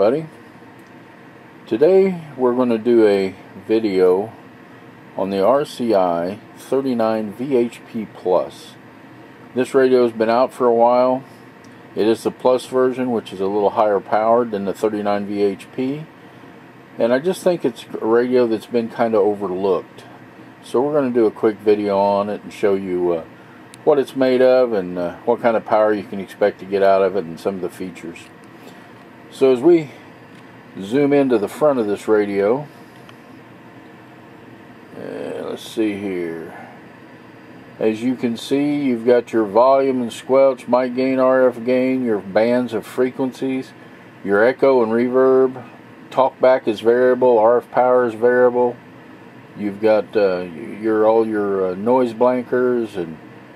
everybody. Today we're going to do a video on the RCI 39 VHP Plus. This radio has been out for a while. It is the Plus version, which is a little higher powered than the 39 VHP, and I just think it's a radio that's been kind of overlooked. So we're going to do a quick video on it and show you what it's made of and what kind of power you can expect to get out of it and some of the features. So as we zoom into the front of this radio, let's see here. As you can see, you've got your volume and squelch, mic gain, RF gain, your bands of frequencies, your echo and reverb, talkback is variable, RF power is variable. You've got all your noise blankers, and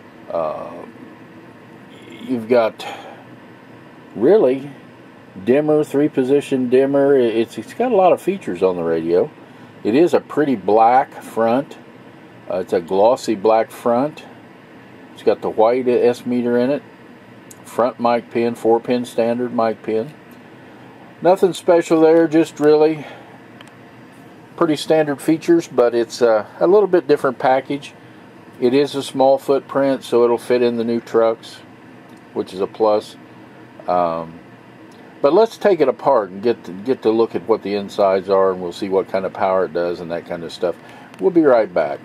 you've got really dimmer, 3-position dimmer. It's got a lot of features on the radio. It is a pretty black front. It's a glossy black front. It's got the white S meter in it. Front mic pin, 4-pin standard mic pin. Nothing special there, just really pretty standard features, but it's a little bit different package. It is a small footprint, so it'll fit in the new trucks, which is a plus. But let's take it apart and get to look at what the insides are, and we'll see what kind of power it does and that kind of stuff. We'll be right back.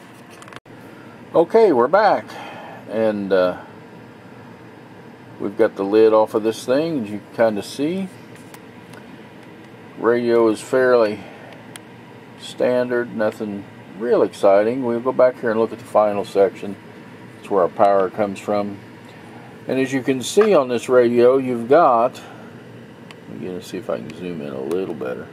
Okay, we're back, and we've got the lid off of this thing, as you can kind of see. Radio is fairly standard, nothing real exciting. We'll go back here and look at the final section. That's where our power comes from. And as you can see on this radio, you've got, again, let's see if I can zoom in a little better.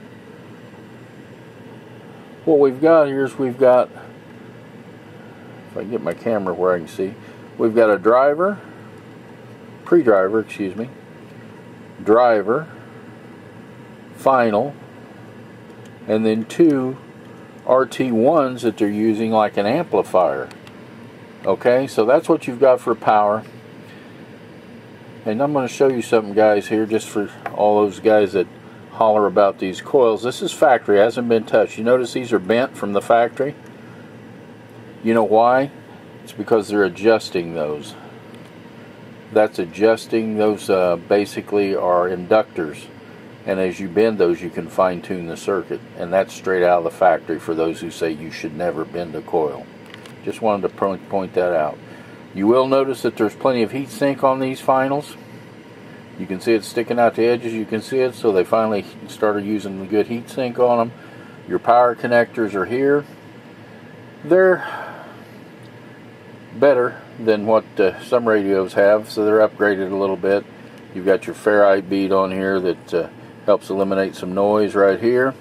What we've got here is we've got, if I can get my camera where I can see, we've got a driver, pre-driver, excuse me, driver, final, and then two RT1s that they're using like an amplifier. Okay, so that's what you've got for power. And I'm going to show you something, guys, here, just for all those guys that holler about these coils. This is factory, hasn't been touched. You notice these are bent from the factory. You know why? It's because they're adjusting those. That's adjusting those. Basically are inductors. And as you bend those, you can fine-tune the circuit. And that's straight out of the factory for those who say you should never bend a coil. Just wanted to point that out. You will notice that there's plenty of heat sink on these finals. You can see it sticking out the edges. You can see it, so they finally started using the good heat sink on them. Your power connectors are here. They're better than what some radios have, so they're upgraded a little bit. You've got your ferrite bead on here that helps eliminate some noise right here.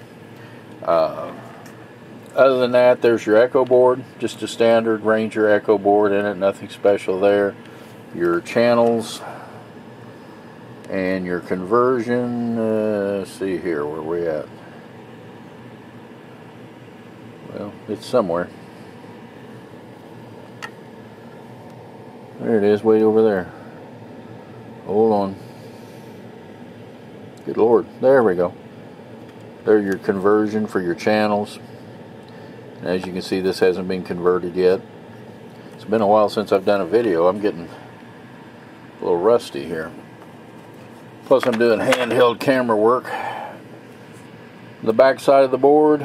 Other than that, there's your echo board, just a standard Ranger echo board in it, nothing special there. Your channels and your conversion. Let's see here, where we at? Well, it's somewhere. There it is, way over there. Hold on. Good Lord. There we go. There's your conversion for your channels. And as you can see, this hasn't been converted yet. It's been a while since I've done a video. I'm getting a little rusty here. Plus I'm doing handheld camera work. The back side of the board,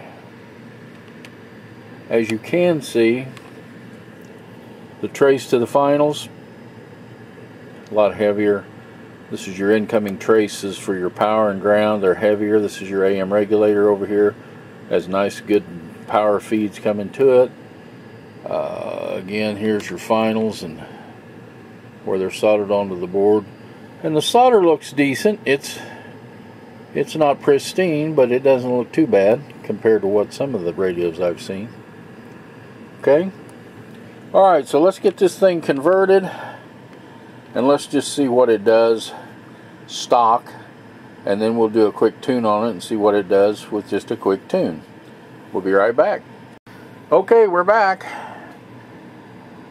as you can see, the trace to the finals, a lot heavier. This is your incoming traces for your power and ground. They're heavier. This is your AM regulator over here. Has nice good power feeds coming to it. Again, here's your finals and where they're soldered onto the board. And the solder looks decent. It's not pristine, but it doesn't look too bad compared to what some of the radios I've seen. Okay. Alright, so let's get this thing converted. And let's just see what it does stock, and then we'll do a quick tune on it and see what it does with just a quick tune. We'll be right back. Okay, we're back.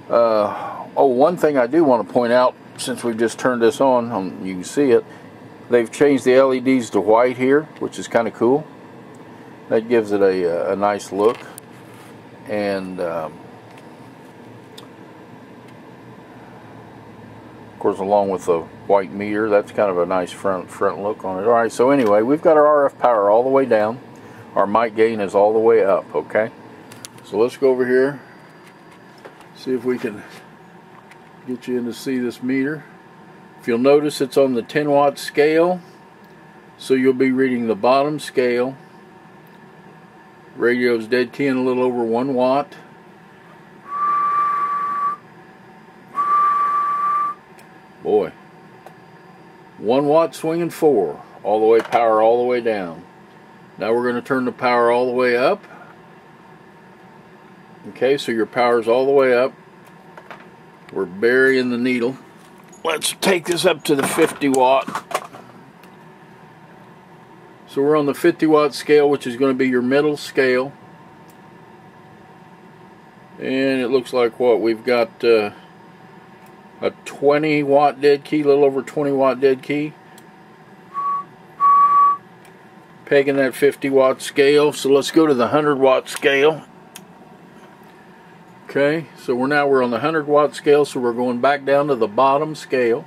One thing I do want to point out, since we've just turned this on, you can see it, They've changed the LEDs to white here, which is kind of cool. That gives it a nice look. And of course, along with the white meter, that's kind of a nice front look on it. Alright, so anyway, we've got our RF power all the way down. Our mic gain is all the way up, okay? So let's go over here, see if we can get you in to see this meter. If you'll notice, it's on the 10-watt scale, so you'll be reading the bottom scale. Radio's dead keying a little over 1 watt. Boy, 1 watt swinging 4, all the way power all the way down. Now we're going to turn the power all the way up. Okay, so your power's all the way up. We're burying the needle. Let's take this up to the 50 watt. So we're on the 50 watt scale, which is going to be your middle scale. And it looks like what? We've got a 20 watt dead key, a little over 20 watt dead key. Pegging that 50 watt scale. So let's go to the 100 watt scale. Okay, so we're on the 100 watt scale, so we're going back down to the bottom scale.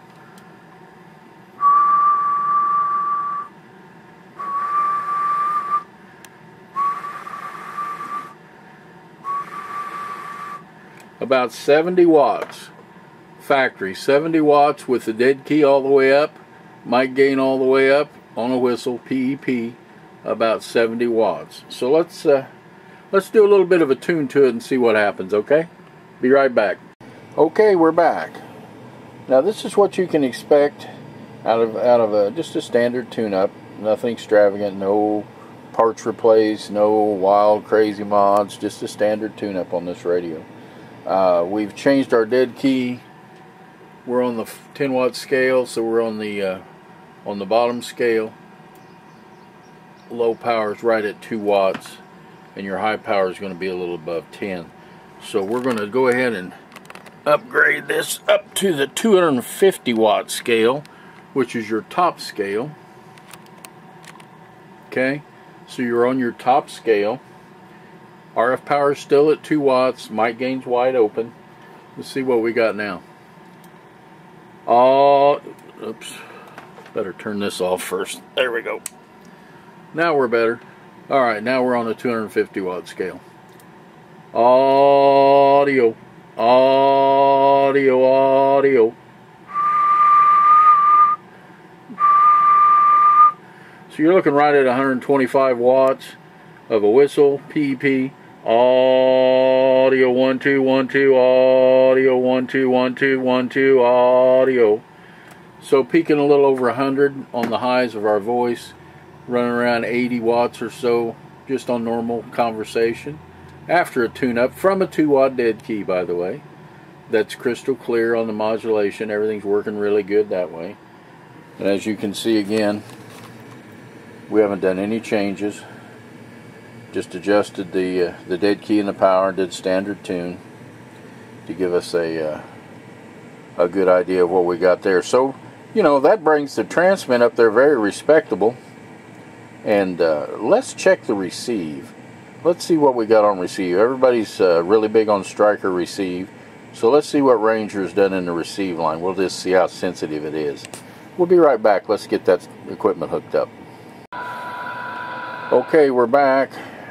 About 70 watts. Factory, 70 watts with the dead key all the way up, mic gain all the way up, on a whistle, PEP, about 70 watts. So let's do a little bit of a tune to it and see what happens, okay? Be right back. Okay, we're back. Now this is what you can expect out of just a standard tune-up. Nothing extravagant, no parts replaced, no wild crazy mods, just a standard tune-up on this radio. We've changed our dead key. We're on the 10 watt scale, so we're on the bottom scale. Low power is right at 2 watts. And your high power is going to be a little above 10. So we're going to go ahead and upgrade this up to the 250 watt scale, which is your top scale. Okay, so you're on your top scale. RF power is still at 2 watts. Mic gain's wide open. Let's see what we got now. Oops. Better turn this off first. There we go. Now we're better. Alright, now we're on a 250 watt scale. Audio. Audio, audio. So you're looking right at 125 watts of a whistle, PEP. Audio, 1 2 1 2, audio, 1 2 1 2 1 2, audio. So peaking a little over 100 on the highs of our voice. Running around 80 watts or so just on normal conversation after a tune-up from a 2 watt dead key, by the way. That's crystal clear on the modulation. Everything's working really good that way. And as you can see again, we haven't done any changes. Just adjusted the dead key and the power, did standard tune to give us a good idea of what we got there. So, you know, that brings the transmit up there very respectable. And let's check the receive. Let's see what we got on receive. Everybody's really big on striker receive. So let's see what Ranger's done in the receive line. We'll just see how sensitive it is. We'll be right back. Let's get that equipment hooked up. Okay, we're back.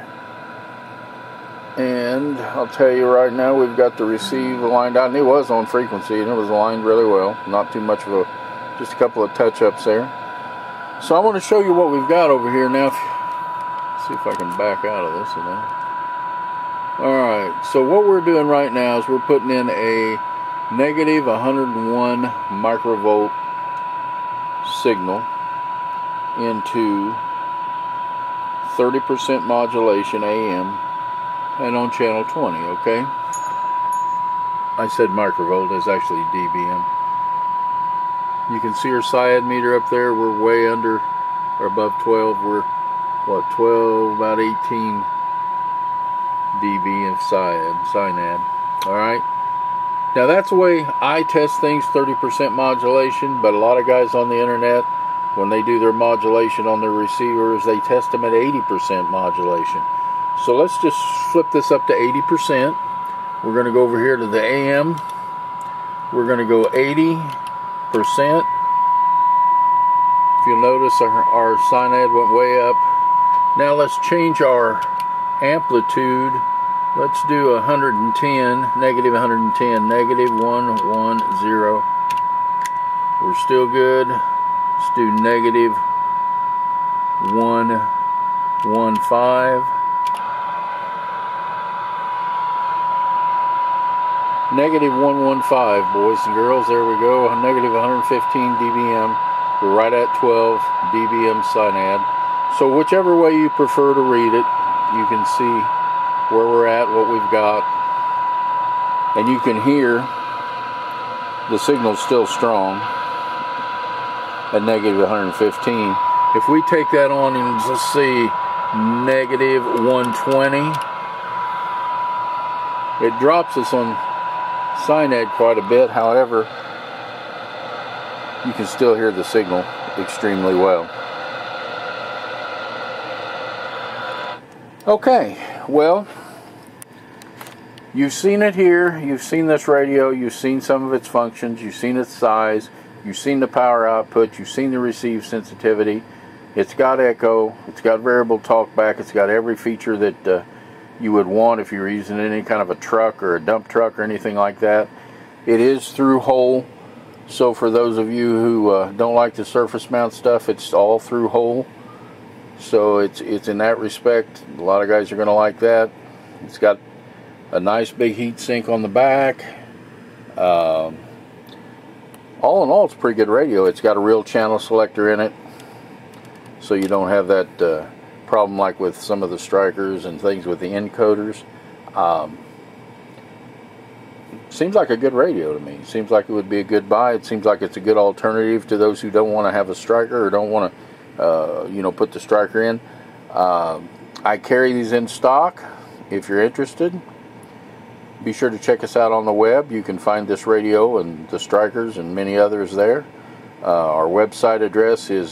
And I'll tell you right now, we've got the receive lined out. And it was on frequency, and it was aligned really well. Not too much of just a couple of touch-ups there. So I want to show you what we've got over here now. See if I can back out of this. Alright, so what we're doing right now is we're putting in a negative 101 microvolt signal into 30% modulation AM and on channel 20, okay? I said microvolt, it's actually dBm. You can see our SIAD meter up there. We're way under or above 12. We're, what, 12, about 18 dB of SINAD. Alright? Now that's the way I test things, 30% modulation, but a lot of guys on the internet when they do their modulation on their receivers, they test them at 80% modulation. So let's just flip this up to 80%. We're going to go over here to the AM. We're going to go 80%. If you'll notice, our cyanide went way up. Now let's change our amplitude. Let's do 110, negative 110, negative 110. We're still good. Let's do negative 115. Negative 115, boys and girls. There we go. Negative 115 dBm. We're right at 12 dBm cyanide. So whichever way you prefer to read it, you can see where we're at, what we've got. And you can hear the signal's still strong at negative 115. If we take that on and let's see, negative 120, it drops us on cyanide quite a bit. However, you can still hear the signal extremely well. Okay, well, you've seen it here, you've seen this radio, you've seen some of its functions, you've seen its size, you've seen the power output, you've seen the receive sensitivity. It's got echo, it's got variable talkback, it's got every feature that you would want if you were using any kind of a truck or a dump truck or anything like that. It is through hole, so for those of you who don't like the surface mount stuff, it's all through hole. So it's in that respect, a lot of guys are going to like that. It's got a nice big heat sink on the back. All in all, it's a pretty good radio. It's got a real channel selector in it, so you don't have that problem like with some of the strikers and things with the encoders. Seems like a good radio to me. Seems like it would be a good buy. It seems like it's a good alternative to those who don't want to have a striker or don't want to put the striker in. I carry these in stock. If you're interested, be sure to check us out on the web. You can find this radio and the strikers and many others there. Our website address is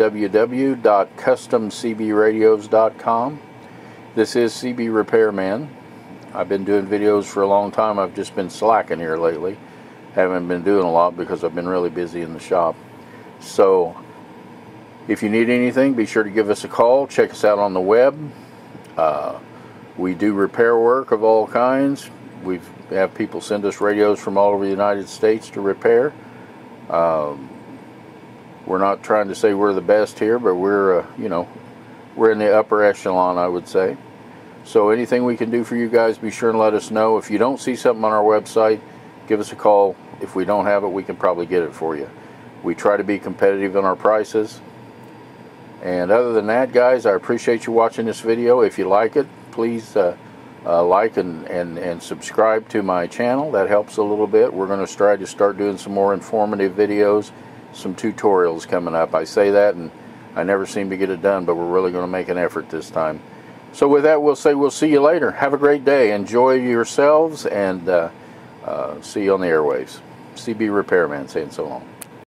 www.customcbradios.com. This is CB Repairman. I've been doing videos for a long time. I've just been slacking here lately. Haven't been doing a lot because I've been really busy in the shop. So if you need anything, be sure to give us a call. Check us out on the web. We do repair work of all kinds. We have people send us radios from all over the United States to repair. We're not trying to say we're the best here, but we're we're in the upper echelon, I would say. So anything we can do for you guys, be sure and let us know. If you don't see something on our website, give us a call. If we don't have it, we can probably get it for you. We try to be competitive in our prices. And other than that, guys, I appreciate you watching this video. If you like it, please like and subscribe to my channel. That helps a little bit. We're going to try to start doing some more informative videos, some tutorials coming up. I say that and I never seem to get it done, but we're really going to make an effort this time. So with that, we'll see you later. Have a great day. Enjoy yourselves, and see you on the airwaves. CB Repairman saying so long.